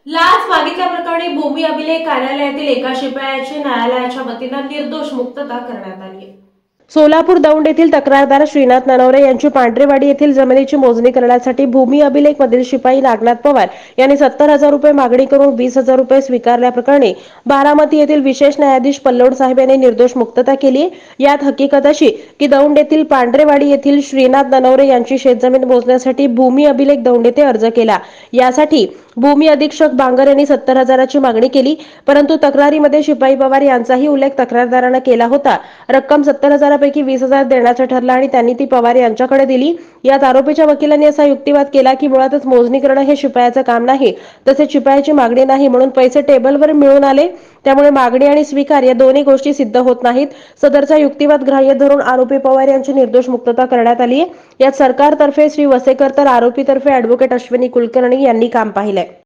लाच मागितल्याप्रकरणी भूमी अभिलेख कार्यालयातील एका शिपायाची न्यायालयाच्या वतीनं निर्दोष मुक्तता करण्यात आली आहे। सोलापूर दौंड येथील तक्रारदार श्रीनाथ ननवरे यांची पांढरेवाडी येथील जमिनीची मोजणी करण्यासाठी भूमी अभिलेख मधील शिपाई नागनाथ पवार यांनी 70,000 रुपये मागणी करून 20,000 रुपये स्वीकारल्याप्रकरणी बारामती येथील विशेष न्यायाधीश पल्लोड साहेब यांनी निर्दोष मुक्तता केली। यात हकीकत अशी की दौंड येथील पांढरेवाडी येथील श्रीनाथ ननवरे यांची शेतजमीन मोजण्यासाठी भूमी अभिलेख दौंड येथे अर्ज केला। यासाठी भूमी अधीक्षक बांगर यांनी 70,000ची मागणी केली, परंतु तक्रारीमध्ये शिपाई पवार यांचाही उल्लेख तक्रारदाराने केला होता। रक्कम 70,000 पैकी 20,000 देण्याचं ठरलं आणि त्यांनी ती पवार यांच्याकडे दिली। यात आरोपीच्या वकिलांनी असा युक्तिवाद केला की मुळातच मोजणी करणं हे शिपायाचं काम नाही, तसेच शिपायाची मागणी नाही, म्हणून पैसे टेबलवर मिळून आले, त्यामुळे मागणी आणि स्वीकार या दोन्ही गोष्टी सिद्ध होत नाहीत। सदरचा युक्तिवाद ग्राह्य धरून आरोपी पवार यांची निर्दोष मुक्तता करण्यात आली आहे। यात सरकारतर्फे श्री वसेकर तर आरोपीतर्फे ॲडव्होकेट अश्विनी कुलकर्णी यांनी काम पाहिलंय।